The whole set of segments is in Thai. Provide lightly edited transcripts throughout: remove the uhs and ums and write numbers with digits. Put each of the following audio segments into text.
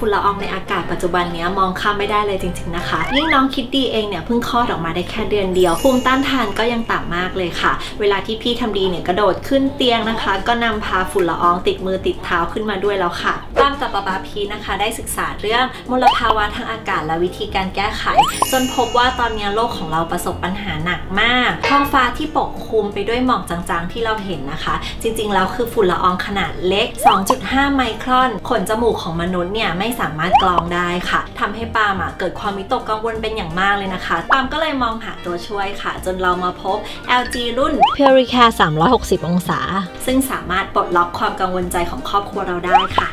ฝุ่นละอองในอากาศปัจจุบันนี้มองข้ามไม่ได้เลยจริงๆนะคะยิ่งน้องคิดดีเองเนี่ยเพิ่งคลอดออกมาได้แค่เดือนเดียวภูมิต้านทานก็ยังต่ำมากเลยค่ะเวลาที่พี่ทำดีเนี่ยกระโดดขึ้นเตียงนะคะก็นำพาฝุ่นละอองติดมือติดเท้าขึ้นมาด้วยแล้วค่ะตามกับป๊าพีนะคะได้ศึกษาเรื่องมลภาวะทางอากาศและวิธีการแก้ไขจนพบว่าตอนนี้โลกของเราประสบปัญหาหนักมากท้องฟ้าที่ปกคลุมไปด้วยหมอกจางๆที่เราเห็นนะคะจริงๆแล้วคือฝุ่นละอองขนาดเล็ก 2.5 ไมครอนขนจมูกของมนุษย์เนี่ยไม่สามารถกรองได้ค่ะทำให้ปาล์มเกิดความวิตกกังวลเป็นอย่างมากเลยนะคะปาล์มก็เลยมองหาตัวช่วยค่ะจนเรามาพบ LG รุ่น Puricare 360 องศาซึ่งสามารถปลดล็อกความกังวลใจของครอบครัวเราได้ค่ะ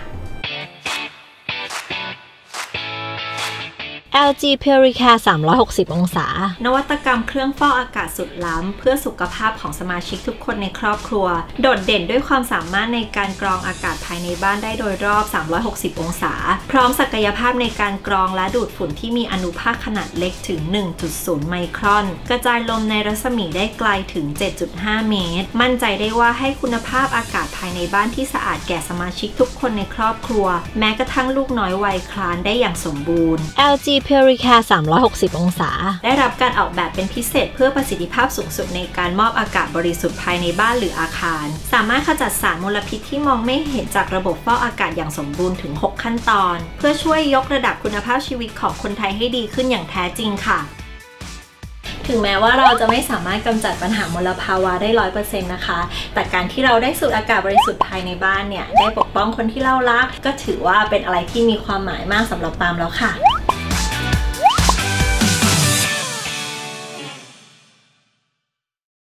LG Puricare 360 องศานวัตกรรมเครื่องฟอกอากาศสุดล้ำเพื่อสุขภาพของสมาชิกทุกคนในครอบครัวโดดเด่นด้วยความสามารถในการกรองอากาศภายในบ้านได้โดยรอบ 360 องศาพร้อมศักยภาพในการกรองและดูดฝุ่นที่มีอนุภาคขนาดเล็กถึง 1.0 ไมครอนกระจายลมในรัศมีได้ไกลถึง 7.5 เมตรมั่นใจได้ว่าให้คุณภาพอากาศภายในบ้านที่สะอาดแก่สมาชิกทุกคนในครอบครัวแม้กระทั่งลูกน้อยวัยคลานได้อย่างสมบูรณ์ LG Puricare 360 องศาได้รับการออกแบบเป็นพิเศษเพื่อประสิทธิภาพสูงสุดในการมอบอากาศบริสุทธิ์ภายในบ้านหรืออาคารสามารถขจัดสารมลพิษที่มองไม่เห็นจากระบบฟอกอากาศอย่างสมบูรณ์ถึง 6 ขั้นตอนเพื่อช่วยยกระดับคุณภาพชีวิตของคนไทยให้ดีขึ้นอย่างแท้จริงค่ะถึงแม้ว่าเราจะไม่สามารถกำจัดปัญหามลภาวะได้ 100% นะคะแต่การที่เราได้สูดอากาศบริสุทธิ์ภายในบ้านเนี่ยได้ปกป้องคนที่เรารักก็ถือว่าเป็นอะไรที่มีความหมายมากสำหรับปาล์มแล้วค่ะ